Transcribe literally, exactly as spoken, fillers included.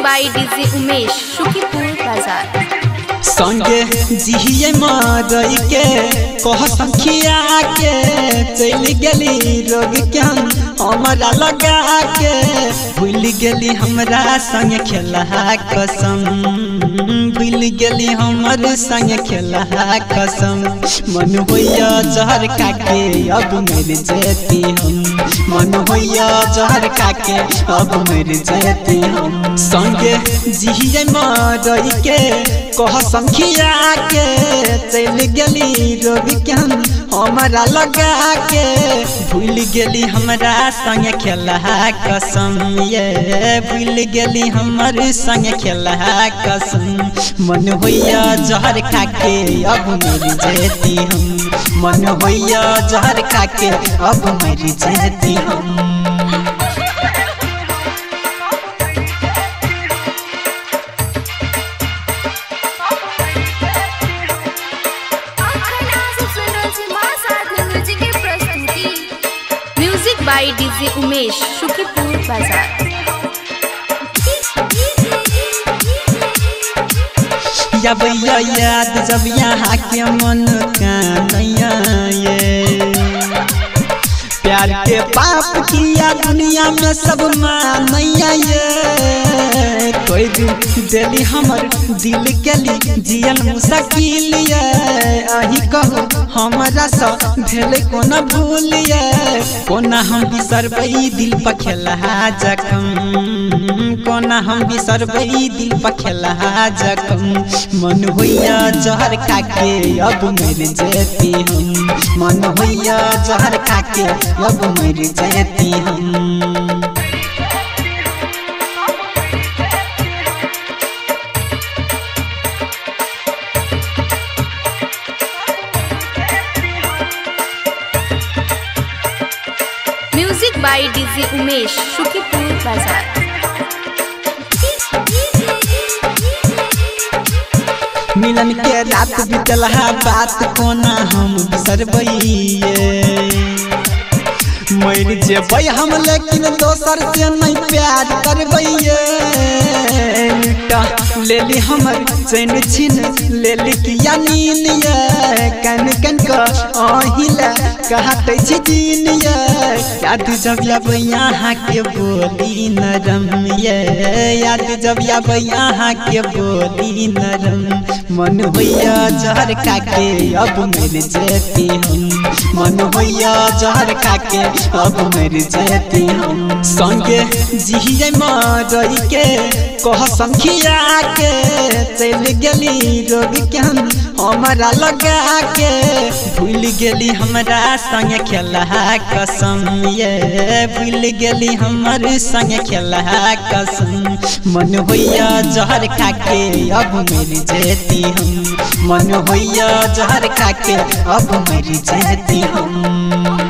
बाई DJ Umesh Shukipur बाजार। संगे जिहिए मरई के कह संखिया के चल गेली रोग क्या हमारा लगा के भूल गेली हमरा संग खेला कसम भूल गेली हमर संग खेला कसम मन होइया जहर खाके अब मर जेती हम मन होइया जहर खाके अब मर जेती हम संगे जिहिए मरई के कह संखिया के चल गेली रोग क्या हमारा लगा के भूल गेली हमरा संग खेला कसम ये भूल गेली हमर संग खेला कसम मन होइया जहर खाके अब मर जेती हम मन होइया जहर खाके अब मर जेती हम। बाई डीजे उमेश शुकीपुर बाजार। या भैया याद जब यहाँ के मन का नैया ये प्यार के पाप किया दुनिया में सब मानैया ये कोई दिन दिली हमर दिल के ली जियल मुश्किल ये अही कहो हमारा सब भेल कोना भूलिए कोना हम बिसरबई दिल पर खेला जखम कोना हम बिसरबई दिल पर खेला जखम मन होइया जहर खाके अब मर जेती हम मन होइया जहर खाके अब मर जेती हम। Music by DJ Umesh Shukipur Bazar. मिलन के रात बीतल बात कोना हम बिसरबइए मर जेबै हम लेकिन दोसर से नहीं प्यार करबइए लेली हमर चैन छीन लेली किया नीन ये कन कन का अहिला कहते छी दिन ये याद जब अब यहाँ के बोली नरम ये याद जब अब यहाँ के बोली नरम मन होइया जहर खाके अब मर जेती हम मन होइया जहर खाके अब मर जेती हम संगे जिहिए मरई के कह संखिया के चल गेली रोग क्या हमारा लगा के भूल गेली हमरा संग खेला कसम ये भूल गेली हमर संग खेला कसम मन होइया जहर खाके अब मर जेती हम मन होइया जहर खाके अब मर जेती हम।